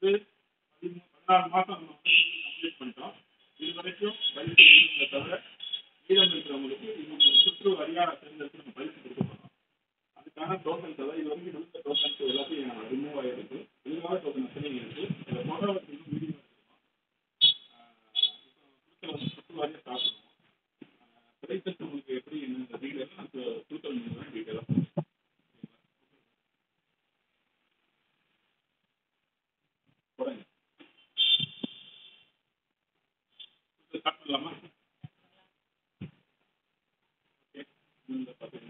வந்து 14 மாசம் நம்ம வந்து கம்ப்ளீட் பண்ணிட்டோம். இதுவரைக்கும் பரிசு எழுதுனதை தவிர மீதம் இருக்கிறவங்களுக்கு இன்னும் சுற்று வாரியா தேர்ந்தெடுத்து நம்ம பரிசு கொடுக்க போறோம். அதுக்கான டோக்கன்ஸ் அதாவது இது வரைக்கும் கொடுத்த டோக்கன்ஸ் எல்லாத்தையும் ரிமூவ் ஆயிருக்கு. இல்லாத டோக்கன் அத்தனையும் இருக்கு. இதை போட்டோ வீடியோ கொடுத்த வந்து சுற்று வாரியா ஸ்டார்ட் பண்ணுவோம். பிரைசஸ் உங்களுக்கு எப்படி என்ன டீட்டெயில் நான் டூட்டல் மூலம் டீட்டெயிலாக போடுங்க. ஸ்டார்ட் பண்ணலாமா? ஓகே. பார்த்தீங்கன்னா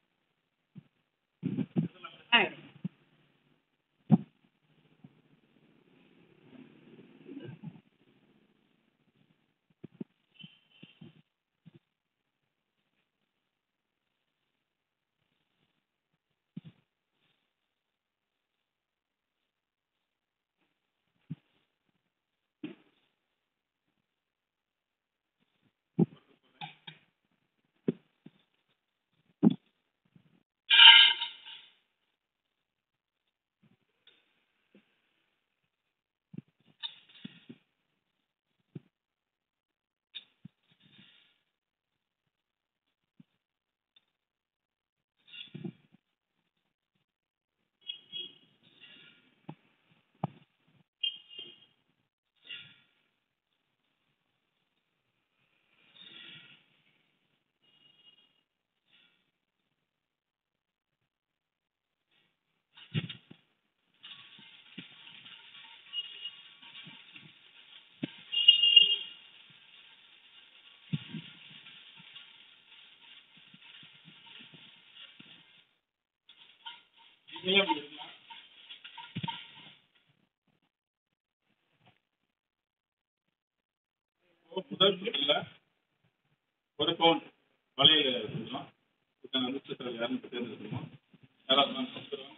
முதல் சுற்றுல ஒரு பவுன் வலையில செஞ்சோம். இதுக்கான அதிர்ஷ்டத்தில் யாருன்னு தேர்ந்தெடுக்கணுமா? யாராவது விட்டுருவாங்க.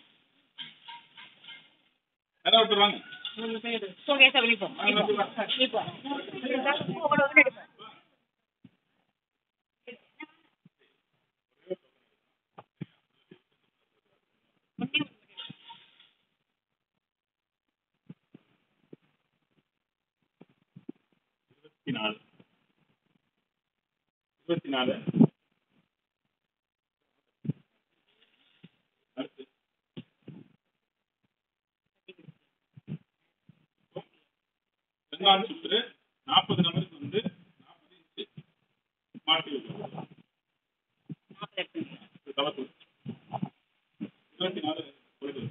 யாராவது விட்டுருவாங்க. இருபத்தி நாலு அடுத்து 2ஆம் சுற்று 40 நபருக்கு வந்து 40 இன்ச்சு மாட்டி விட்டுருவோம். 24 போயிட்டு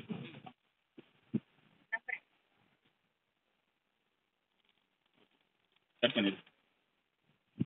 கட் பண்ணிடுறேன்.